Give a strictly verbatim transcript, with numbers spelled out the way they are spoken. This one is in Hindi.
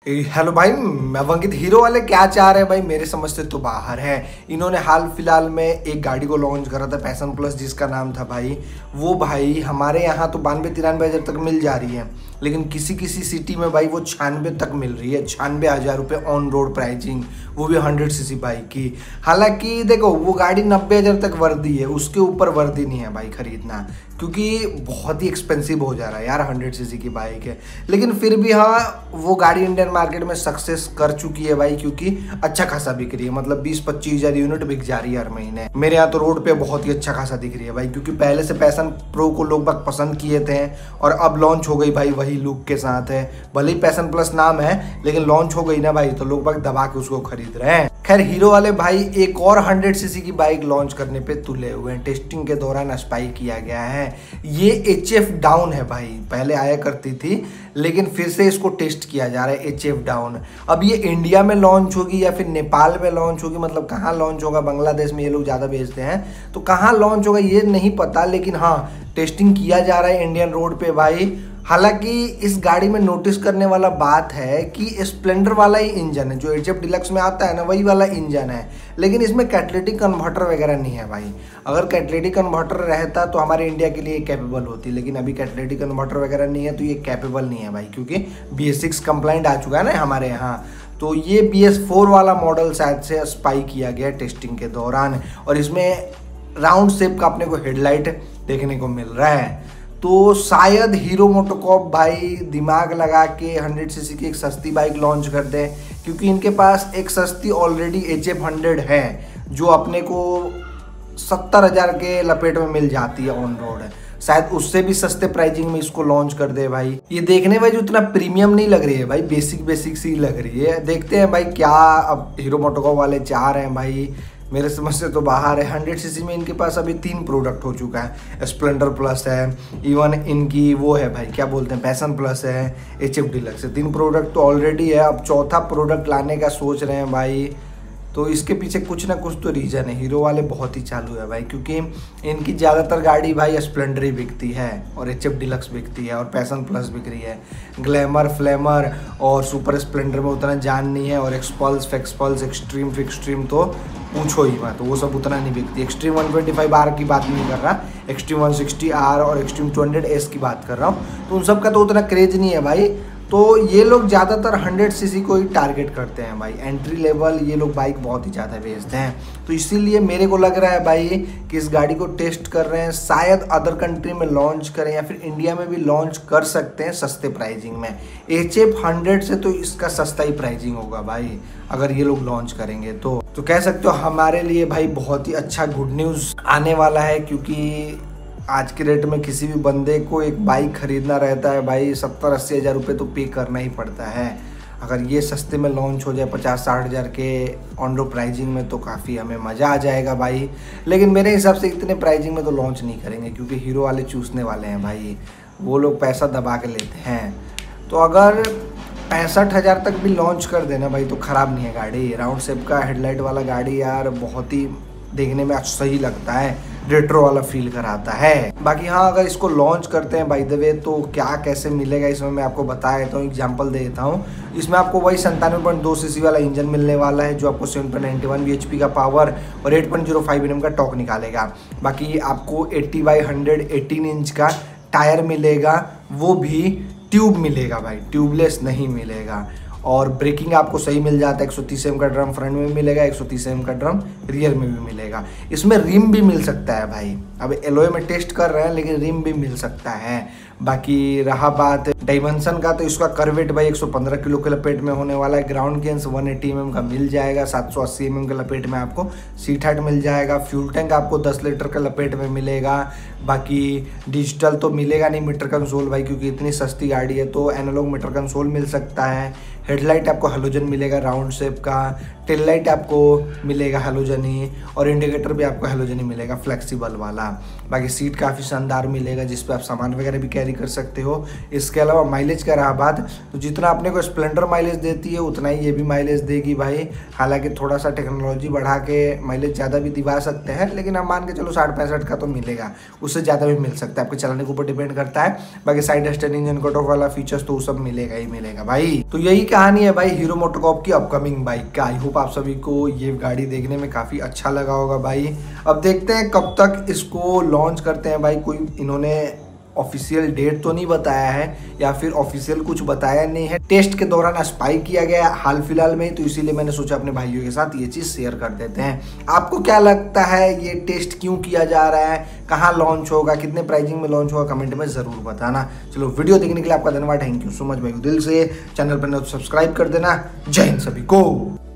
हेलो भाई, मैं अंकित। हीरो वाले क्या चाह रहे हैं भाई, मेरे समझ से तो बाहर है। इन्होंने हाल फिलहाल में एक गाड़ी को लॉन्च करा था, पैशन प्लस, जिसका नाम था भाई वो भाई हमारे यहाँ तो बानवे तिरानवे हज़ार तक मिल जा रही है, लेकिन किसी किसी सिटी में भाई वो छियानवे तक मिल रही है। छियानवे हज़ार रुपये ऑन रोड प्राइसिंग, वो भी हंड्रेड सी सी बाइक की। हालांकि देखो वो गाड़ी नब्बे हज़ार तक वर्दी है, उसके ऊपर वर्दी नहीं है भाई खरीदना, क्योंकि बहुत ही एक्सपेंसिव हो जा रहा है यार। हंड्रेड सी सी की बाइक है, लेकिन फिर भी हाँ वो गाड़ी इंडियन मार्केट में सक्सेस कर चुकी है भाई, क्योंकि अच्छा खासा बिक रही है। मतलब बीस पच्चीस हजार यूनिट बिक जा रही है हर महीने। मेरे यहाँ तो रोड पे बहुत ही अच्छा खासा दिख रही है भाई, क्योंकि पहले से पैशन प्रो को लोग बाग पसंद किए थे और अब लॉन्च हो गई भाई वही लुक के साथ है। भले ही पैशन प्लस नाम है, लेकिन लॉन्च हो गई ना भाई, तो लोग बाग दबा के उसको खरीद रहे हैं। खैर हीरो वाले भाई एक और हंड्रेड सीसी की बाइक लॉन्च करने पे तुले हुए हैं। टेस्टिंग के दौरान स्पाई किया गया है। ये एच एफ डाउन है भाई, पहले आया करती थी, लेकिन फिर से इसको टेस्ट किया जा रहा है एच एफ डाउन। अब ये इंडिया में लॉन्च होगी या फिर नेपाल में लॉन्च होगी, मतलब कहाँ लॉन्च होगा, बांग्लादेश में ये लोग ज़्यादा भेजते हैं, तो कहाँ लॉन्च होगा ये नहीं पता, लेकिन हाँ टेस्टिंग किया जा रहा है इंडियन रोड पे भाई। हालांकि इस गाड़ी में नोटिस करने वाला बात है कि स्प्लेंडर वाला ही इंजन है, जो एच एफ डिलक्स में आता है ना, वही वाला इंजन है, लेकिन इसमें कैटलिटिक कन्वर्टर वगैरह नहीं है भाई। अगर कैटलिटिक कन्वर्टर रहता तो हमारे इंडिया के लिए कैपेबल होती, लेकिन अभी कैटलिटिक कन्वर्टर वगैरह नहीं है, तो ये कैपेबल नहीं है भाई, क्योंकि बी एस सिक्स कंप्लाइंट आ चुका है ना हमारे यहाँ। तो ये बी एस फोर वाला मॉडल शायद से स्पाई किया गया टेस्टिंग के दौरान, और इसमें राउंड शेप का अपने को हेडलाइट देखने को मिल रहा है। तो शायद हीरो मोटोकॉर्प भाई दिमाग लगा के हंड्रेड सीसी की एक सस्ती बाइक लॉन्च कर दें, क्योंकि इनके पास एक सस्ती ऑलरेडी एच एफ हंड्रेड है, जो अपने को सत्तर हज़ार के लपेट में मिल जाती है ऑन रोड है। शायद उससे भी सस्ते प्राइसिंग में इसको लॉन्च कर दे भाई। ये देखने में जो उतना प्रीमियम नहीं लग रही है भाई, बेसिक बेसिक सी लग रही है। देखते हैं भाई क्या अब हीरो मोटोकॉर्प वाले चाह रहे हैं भाई, मेरे समझ से तो बाहर है। हंड्रेड सीसी में इनके पास अभी तीन प्रोडक्ट हो चुका है, स्प्लेंडर प्लस है, इवन इनकी वो है भाई क्या बोलते हैं पैशन प्लस है, एच एफ डिलक्स है। तीन प्रोडक्ट तो ऑलरेडी है, अब चौथा प्रोडक्ट लाने का सोच रहे हैं भाई। तो इसके पीछे कुछ ना कुछ तो रीज़न है। हीरो वाले बहुत ही चालू है भाई, क्योंकि इनकी ज़्यादातर गाड़ी भाई स्प्लेंडर ही बिकती है और एच एफ डिलक्स बिकती है और पैशन प्लस बिक रही है। ग्लैमर, फ्लेमर और सुपर स्प्लेंडर में उतना जान नहीं है, और एक्सपल्स, फेक्सपल्स, एक्सट्रीम, फिक्सट्रीम तो पूछो ही मत, तो वो सब उतना नहीं बिकती। Xtreme one twenty five R की बात नहीं कर रहा, एक्सट्रीम वन सिक्सटी आर और एक्सट्रीम टू हंड्रेड एस की बात कर रहा हूँ। तो उन सब का तो उतना क्रेज नहीं है भाई। तो ये लोग ज़्यादातर हंड्रेड सीसी को ही टारगेट करते हैं भाई। एंट्री लेवल ये लोग बाइक बहुत ही ज़्यादा बेचते हैं, तो इसीलिए मेरे को लग रहा है भाई कि इस गाड़ी को टेस्ट कर रहे हैं। शायद अदर कंट्री में लॉन्च करें या फिर इंडिया में भी लॉन्च कर सकते हैं सस्ते प्राइसिंग में। एच एफ हंड्रेड से तो इसका सस्ता ही प्राइसिंग होगा भाई, अगर ये लोग लॉन्च करेंगे तो तो कह सकते हो हमारे लिए भाई बहुत ही अच्छा गुड न्यूज़ आने वाला है, क्योंकि आज के रेट में किसी भी बंदे को एक बाइक खरीदना रहता है भाई, सत्तर अस्सी हज़ार रुपये तो पे करना ही पड़ता है। अगर ये सस्ते में लॉन्च हो जाए पचास साठ हज़ार के ऑन रोड प्राइसिंग में, तो काफ़ी हमें मज़ा आ जाएगा भाई। लेकिन मेरे हिसाब से इतने प्राइसिंग में तो लॉन्च नहीं करेंगे, क्योंकि हीरो वाले चूसने वाले हैं भाई, वो लोग पैसा दबा के लेते हैं। तो अगर पैंसठ हज़ार तक भी लॉन्च कर देना भाई, तो ख़राब नहीं है गाड़ी। राउंड शेप का हेडलाइट वाला गाड़ी यार बहुत ही देखने में सही लगता है, रेट्रो वाला फील कराता है। बाकी हाँ अगर इसको लॉन्च करते हैं बाय द वे, तो क्या कैसे मिलेगा इसमें मैं आपको बता देता हूँ, एग्जांपल दे देता हूँ। इसमें आपको वही संतानवे पॉइंट दो सीसी वाला इंजन मिलने वाला है, जो आपको seven point ninety one BHP का पावर और eight point zero five NM का टॉर्क निकालेगा। बाकी आपको अस्सी बाई हंड्रेड एटीन इंच का टायर मिलेगा, वो भी ट्यूब मिलेगा भाई, ट्यूबलेस नहीं मिलेगा। और ब्रेकिंग आपको सही मिल जाता है, एक सौ तीस एम का ड्रम फ्रंट में मिलेगा, एक सौ तीस एम का ड्रम रियर में भी मिलेगा। इसमें रिम भी मिल सकता है भाई, अब एलॉय में टेस्ट कर रहे हैं, लेकिन रिम भी मिल सकता है। बाकी रहा बात डायमेंशन का, तो इसका करवेट भाई एक सौ पंद्रह किलो के लपेट में होने वाला है। ग्राउंड क्लियरेंस एक सौ अस्सी एम एम का मिल जाएगा, सात सौ अस्सी एम एम के लपेट में आपको सीट हाइट मिल जाएगा। फ्यूल टैंक आपको दस लीटर के लपेट में मिलेगा। बाकी डिजिटल तो मिलेगा नहीं मीटर कंसोल भाई, क्योंकि इतनी सस्ती गाड़ी है, तो एनालॉग मीटर कंसोल मिल सकता है। हेडलाइट आपको हेलोजन मिलेगा राउंड शेप का, टेल लाइट आपको मिलेगा हेलोजन ही, और इंडिकेटर भी आपको हेलोजन ही मिलेगा फ्लेक्सिबल वाला। बाकी सीट काफ़ी शानदार मिलेगा, जिस पे आप सामान वगैरह भी कैरी कर सकते हो। इसके अलावा माइलेज का रहा बात, तो जितना अपने को स्प्लेंडर माइलेज देती है उतना ही ये भी माइलेज देगी भाई। हालांकि थोड़ा सा टेक्नोलॉजी बढ़ा के माइलेज ज़्यादा भी दिवा सकते हैं, लेकिन आप मान के चलो साठ पैंसठ का तो मिलेगा, उससे ज़्यादा भी मिल सकता है, आपके चलाने के ऊपर डिपेंड करता है। बाकी side stand engine cut off वाला फीचर्स तो वो सब मिलेगा ही मिलेगा भाई। तो यही कहानी है भाई हीरो मोटोकॉर्प की अपकमिंग बाइक का। आई होप आप सभी को ये गाड़ी देखने में काफ़ी अच्छा लगा होगा भाई। अब देखते हैं कब तक इसको लॉन्च करते हैं भाई। कोई इन्होंने ऑफिशियल डेट तो नहीं बताया है या फिर ऑफिशियल कुछ बताया नहीं है। टेस्ट के दौरान स्पाई किया गया हाल फिलहाल में, तो इसीलिए मैंने सोचा अपने भाइयों के साथ ये चीज़ शेयर कर देते हैं। आपको क्या लगता है ये टेस्ट क्यों किया जा रहा है, कहाँ लॉन्च होगा, कितने प्राइसिंग में लॉन्च होगा, कमेंट में ज़रूर बताना। चलो वीडियो देखने के लिए आपका धन्यवाद, थैंक यू सो मच भाई दिल से। चैनल पर न तो सब्सक्राइब कर देना। जय हिंद सभी को।